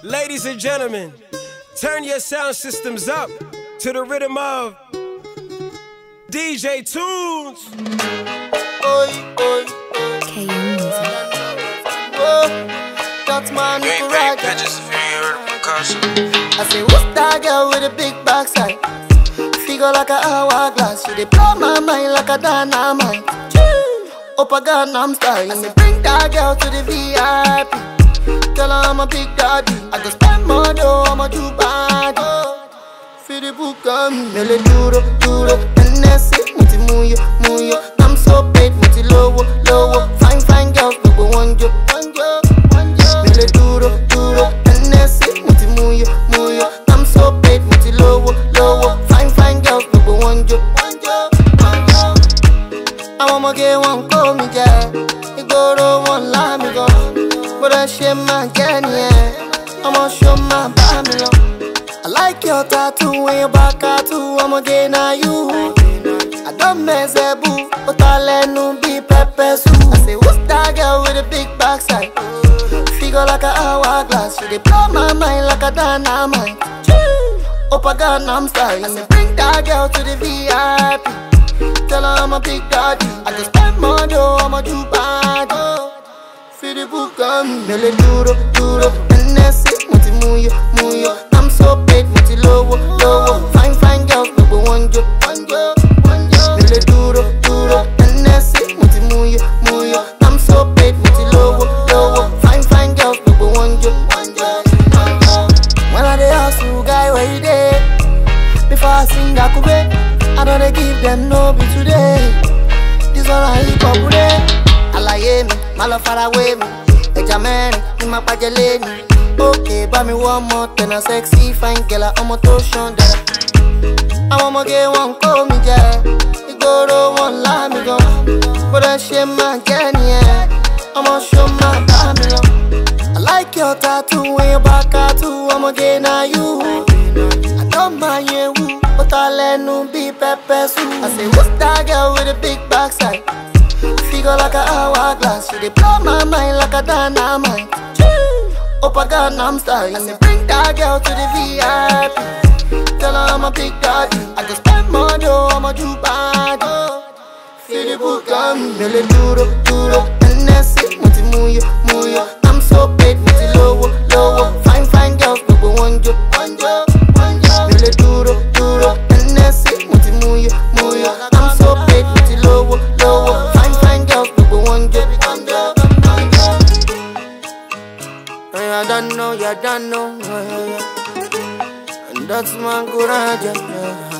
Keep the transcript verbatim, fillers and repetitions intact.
Ladies and gentlemen, turn your sound systems up to the rhythm of D J Tunez. Oi, oi, K M Music. oh, Dotman, You ain't right. paid bitches if you ain't heard of percussion. I say, what's that girl with a big backside? Figure like a hourglass. She dey blow my mind like a dynamite. Up a Gangnam style. I say, bring that girl to the V I P. Tell her I'm a big daddy. I go spend more dough, I'm a do bad. Feel the book on me. Mele duro, duro. N S C, muti muyo, muyo. I'm so paid, muti lowo, lowo. Fine, fine girls, no go one jo, one jo, one jo. Mele duro, duro. N S C, muti muyo, muyo. I'm so paid, muti lowo, lowo. Fine, fine girls, no go one jo, one jo, one jo. I wanna get one call me, yeah. You go to one line, me go. But I share my journey, yeah. I'ma show my Babylon. I like your tattoo when your back tattoo. I'ma get now you. I don't mess a boo, but I let no be Pepesu. I say, what's that girl with a big backside? Figure like a hourglass. She dey blow my mind like a dynamite. Up a Gangnam style. I say, bring that girl to the V I P. Tell her I'm a big daddy. I just spend more dough, I'ma do bad. Feel the book on me. Mele duro, duro. N S C, muti muyo, muyo. I'm so paid, muti lowo, lowo. Fine, fine girls, no go one jo, one jo, one jo. Mele duro, duro. N S C, muti muyo, muyo. I'm so paid, muti lowo, lowo. Fine, fine girls, no go one jo, one jo, one jo. When I dey hustle, guy, where you dey? Before I sing Akube, I don't dey give them no be today. This all I hip hop today. Alaye mi, my love far away me. Eja mẹ́rin, ni ma pàjẹ́ lẹ́ni. Okay, buy me one more, then a sexy fine girl, I'm a toshan dada. Àwọn ọmọge wọn kó mi jẹ, ìgboro wọn lá mi gan. Bọ́dọ̀ ṣe máa jẹ́ nìyẹn, ọmọ ṣó máa bá mi lọ. I like your tattoo when your back tattoo, ọmọge na you. I don't mind you, but I let no be Pepesu. I say, what's that girl with a big backside? Figure like a hourglass. She dey blow my mind like a dynamite. Up a Gangnam style. I say, bring that girl to the V I P. Tell her I'm a big daddy. I just spend more dough, I'ma do bad. Feel the book on me. Mele duro, duro. N S C, muti muyo, muyo. I'm so paid, muti lowo, lowo. Fine, fine girls, no go one jo, one jo, one jo. Mele duro, duro. N S C, muti muyo, muyo. I'm so paid, muti lowo, lowo. Fine, fine girls, no go one jo, one jo, one jo. I don't know, you don't know. And that's my courage.